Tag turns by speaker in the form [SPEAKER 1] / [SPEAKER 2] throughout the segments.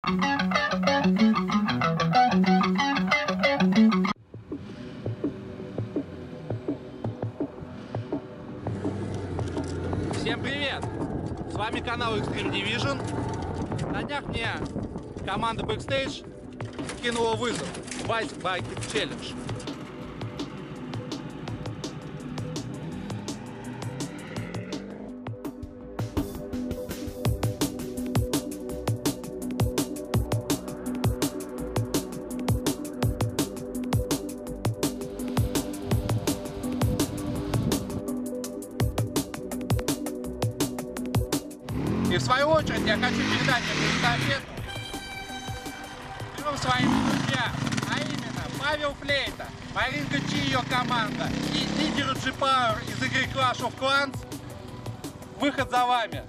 [SPEAKER 1] Всем привет! С вами канал Extreme Division. На днях мне команда Backstage кинула вызов в Ice Bucket Challenge. И в свою очередь я хочу передать эту эстафету трем своим друзьям, а именно Павел Флейта, Маринка Чи и ее команда и лидеру G-Power из игры Clash of Clans. Выход за вами!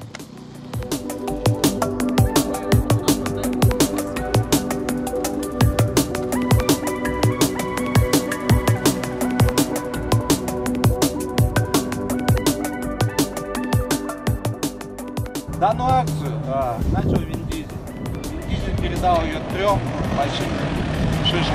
[SPEAKER 1] Данную акцию начал Вин Дизель. Вин Дизель передал ее трем большим шишкам.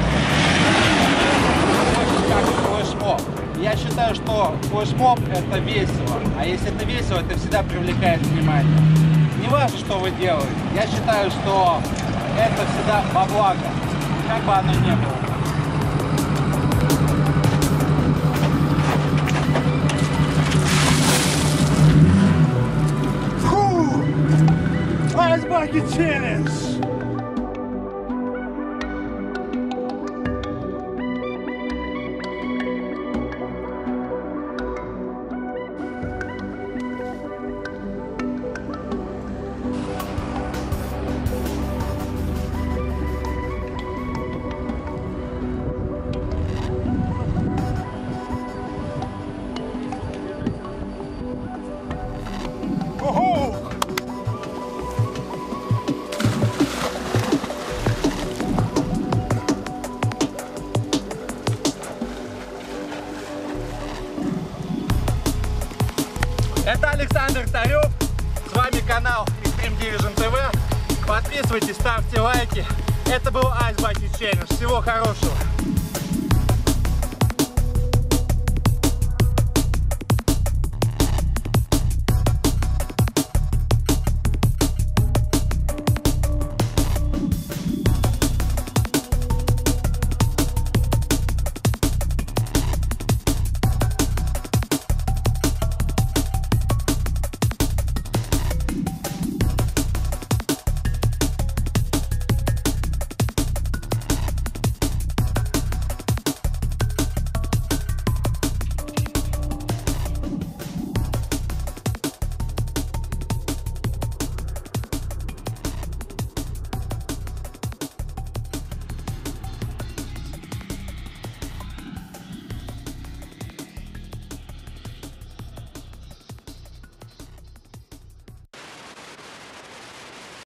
[SPEAKER 1] Как флешмоб. Я считаю, что флешмоб это весело. А если это весело, это всегда привлекает внимание. Не важно, что вы делаете. Я считаю, что это всегда во благо. Как бы оно ни было. Ice Bucket Challenge! Это Александр Тарев, с вами канал Extreme Division TV. Подписывайтесь, ставьте лайки. Это был Ice Bucket Challenge. Всего хорошего.